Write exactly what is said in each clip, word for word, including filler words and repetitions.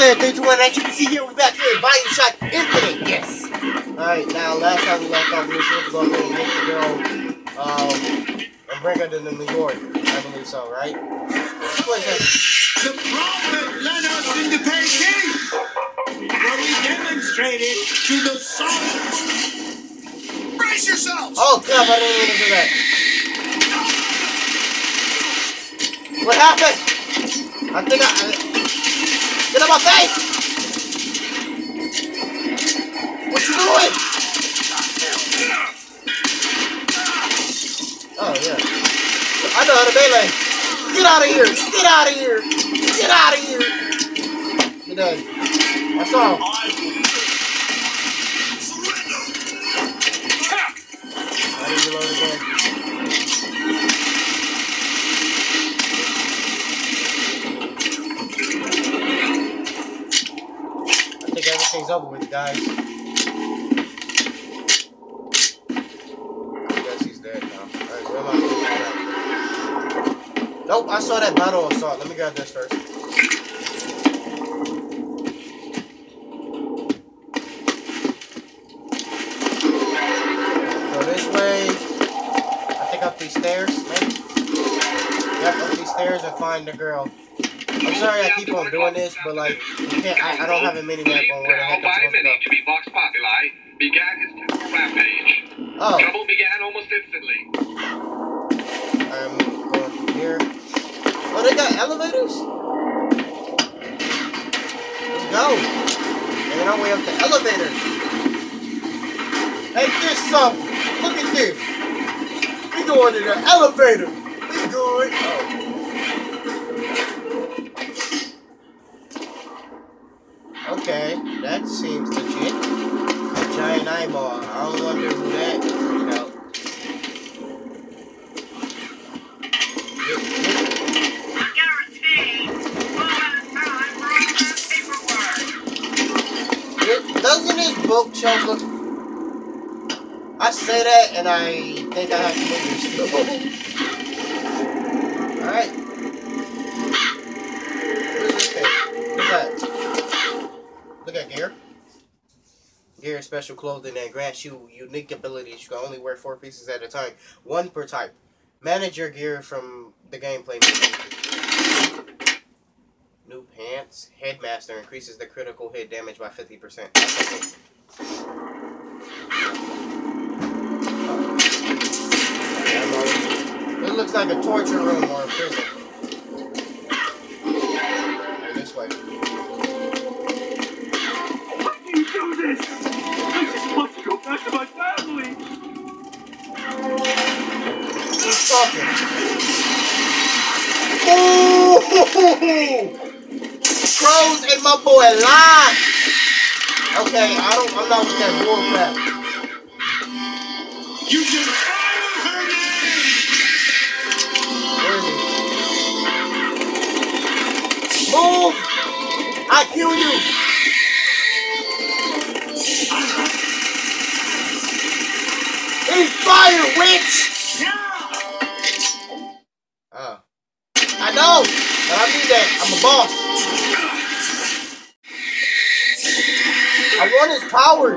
there, three, two, one, as you can see here, we're back here in Bioshock Infinite, yes! Alright, now, last time we left off, we were supposed to go ahead and get the girl, um, and bring her to New York, I believe so, right? What is that? The Prophet led us into Peking, where we demonstrated to the sun. Brace yourselves! Oh, crap, I didn't even do that. What happened? I think I... I get out of my face! What you doing? Oh, yeah. I know how to melee. Get out of here! Get out of here! Get out of here! You're done. I saw him. I didn't reload again. I think everything's over with, guys. I guess he's dead now. Alright, where am I? Nope, I saw that battle assault. Let me grab this first. Go this way. I think up these stairs, maybe? Yep, up these stairs and find the girl. I'm sorry I keep on doing this, but like, you can't, I, I don't have a mini-map on where the heck I'm supposed to go. To be Vox Populi, began his temporal rampage. Oh. Trouble began almost instantly. I'm going through here. Oh, they got elevators? Let's go. Making our way up the elevator. Hey, this something. Look at this. We going in the elevator. We going. Oh. Okay, that seems legit. A giant eyeball. I don't wonder who that is. No. I guarantee we'll have time for all that paperwork. Doesn't this bookshelf look... I say that and I think I have to move this. Alright. What is this thing? What's that? Look at gear. Gear is special clothing that grants you unique abilities. You can only wear four pieces at a time. One per type. Manage your gear from the gameplay menu. New pants. Headmaster increases the critical hit damage by fifty percent. It looks like a torture room or a prison. This way. Do this! I just want to go back to my family! Who's talking? Ooh! Crows and my boy live! Okay, I don't, I'm not with that bull crap. You just fired her name! Where is he? Move! I kill you! He's fire, witch! Oh. I know! But I need that. I'm a boss. I want his powers.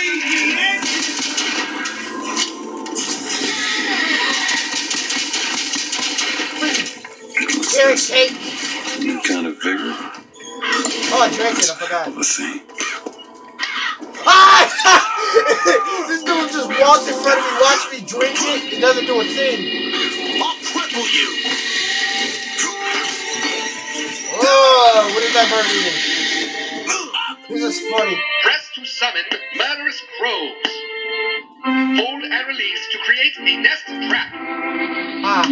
Carrot cake. New kind of vigor. Oh, I drank it. I forgot. Let's see. Ah! This dude just walks in front of me, watch me drink it. It doesn't do a thing. I'll cripple you! Oh, what is that bird eating? This is funny. Press to summon murderous crows. Hold and release to create a nest trap. Ah.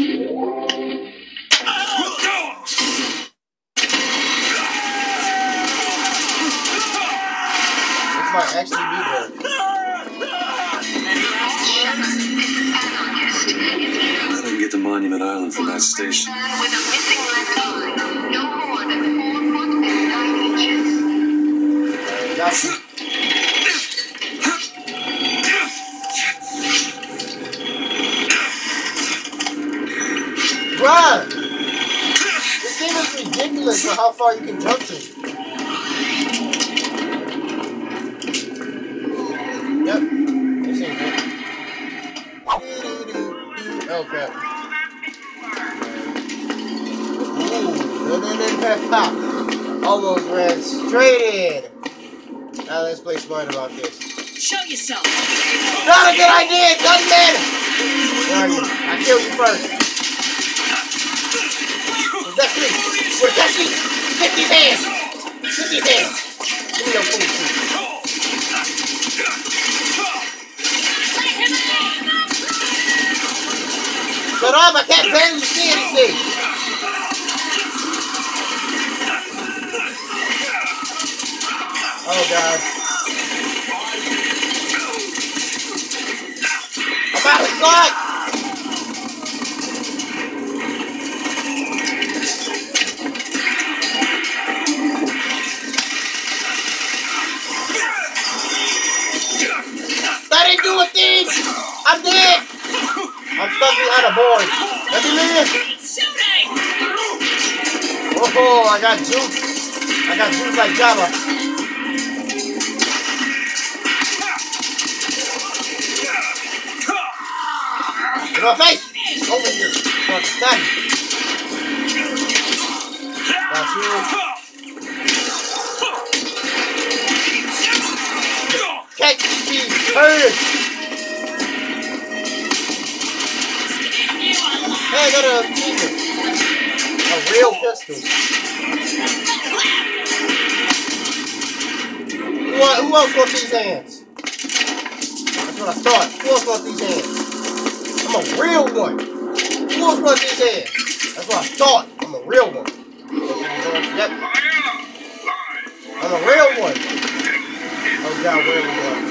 This might actually be good. I didn't get to Monument Island from that station. With a missing left eye, no more than four foot and nine inches. Got you. Bruh! This game is ridiculous for how far you can jump to. Traded. Now let's play smart about this. Show yourself. Not a good idea, gunman! Where are you? I kill you first. That's me. We're catching. Get these hands. Get these hands. Give me your food, too. Shut up! I can't barely see anything. Oh God. I'm out of sight! That didn't do a thing! I'm dead! I'm stuck behind a board. Let me live! Oh, I got juice. I got juice like Java. In my face! Over here! Fuck, stab me! That's you. Catch me! Hurt! Hey, I got a achievement. A real pistol. Who, who else wants these hands? That's what I thought. Who else wants these hands? I'm a real one. Who else wants these hands? That's what I thought. I'm a real one. Yep. I'm a real one. Oh God, where are we going?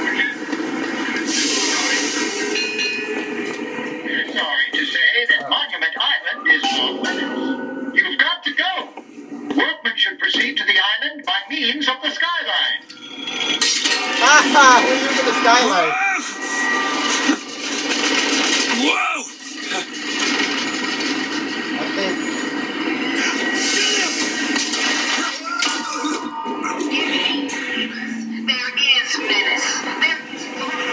Sorry to say that Monument Island is off limits. You've got to go. Workmen should proceed to the island by means of the skyline. Haha, we're using the skyline. Whoa! I think. There is menace. There is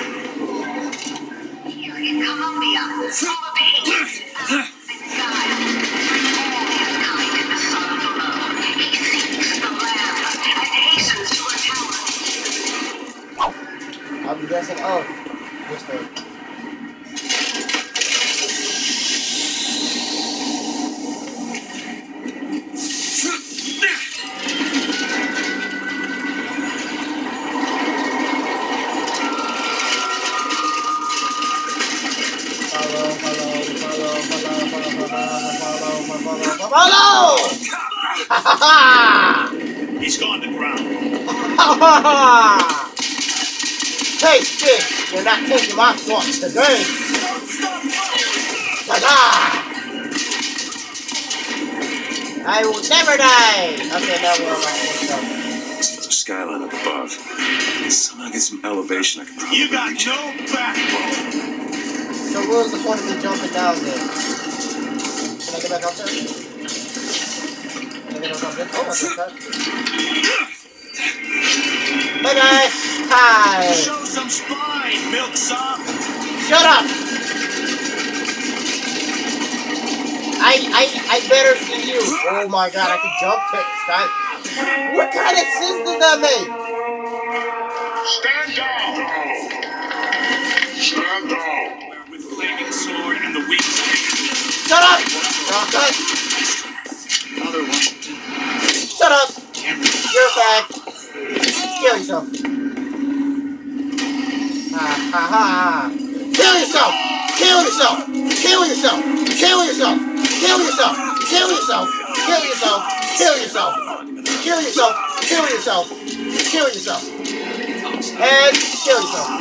here in Colombia. Full of hate and guile. All mankind in the sun alone. He seeks the land and hastens to our tower. I'm guessing. Oh, this way. Follow! Ha ha ha! He's gone to ground. Ha ha ha! Taste this! You're not taking my thoughts today! Ta-da! I will never die! Okay, now we're on my own stuff. There's a skyline up above. Somehow get some elevation I can probably You got reach. no backbone. So what was the point of me jumping down there? Can I get back up there? Can I get back up there? Oh, I can start. Bye guys! Hi! Show some spine, milksop. Shut up! I I I better see you. Oh my God! I can jump to sky. What kind of sense does that make? Stand down. Stand down. With flaming sword and the weak side. Shut up! Rocket! Another one. Shut up! You're a fag. Kill yourself. Ha ha ha! Kill yourself! Kill yourself! Kill yourself! Kill yourself! Kill yourself! Kill yourself! Kill yourself! Kill yourself! Kill yourself! Kill yourself! Kill yourself! And kill yourself!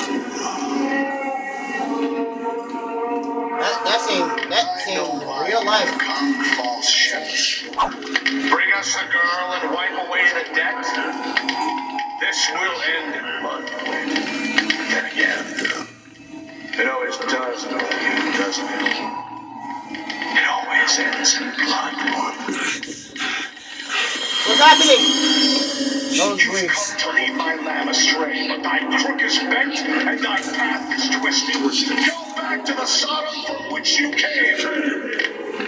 That that seemed that seemed real life. False ships. Bring us the girl and wipe away the debt. This will end in blood. Then again, it always does with you, doesn't it? It always ends in blood. What's happening? Those You've weeks. come to lead my lamb astray, but thy crook is bent and thy path is twisted. Go back to the Sodom from which you came.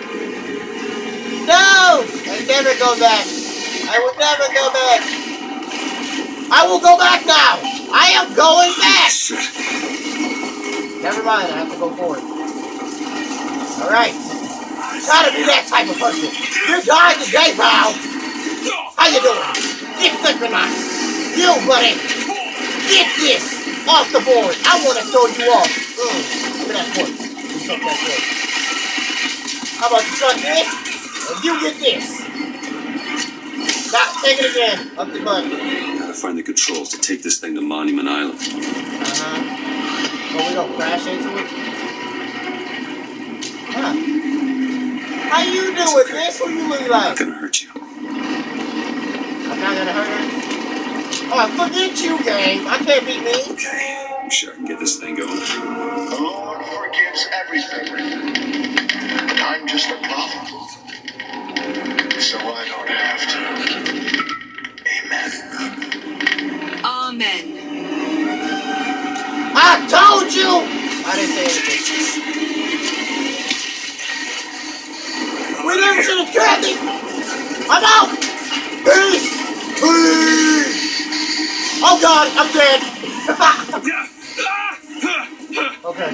No! I never go back. I will never go back. I will go back now! I am going back! Shit. Never mind, I have to go forward. Alright. Gotta be that type of person. You're dying today, pal! How you doing? Get synchronized! You, buddy! Get this off the board! I want to throw you off! Mm. Look at that corpse. You take that corpse. How about you suck this? And you get this! Stop, take it again. Up the button. Gotta find the controls to take this thing to Monument Island. Uh-huh. Oh, we don't crash into it? Huh. How you doing, this? Who you look I'm like? not gonna hurt you. I'm not gonna hurt her? Oh, forget you, game. I can't beat me. Okay. I'm sure I can get this thing going. The Lord forgives everything. But I'm just a prophet. So I don't have to. Amen. Amen. I told you! I didn't say anything. We never should have killed him! I'm out! Peace! Peace! Oh god, I'm dead! Okay.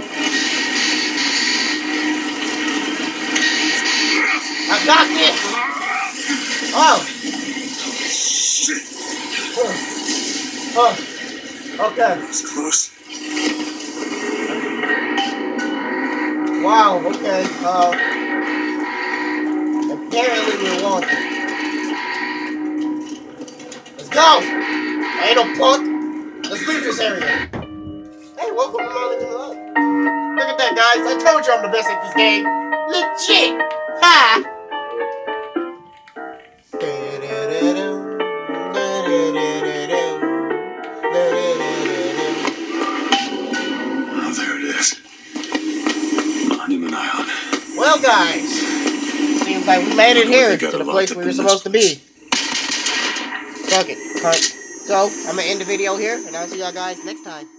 I got this! Oh! Oh. Okay. That was close. Wow, okay. Uh, apparently we're wanted. Let's go! I ain't no punk. Let's leave this area. Hey, welcome to Molly Love. Look at that, guys. I told you I'm the best at this game. Legit! Ha! Oh, there it is. Monument Island. Well, guys, seems like we made it here They got to the locked place up we were in supposed to this be. Fuck it. Cut. So, I'm gonna end the video here, and I'll see y'all guys next time.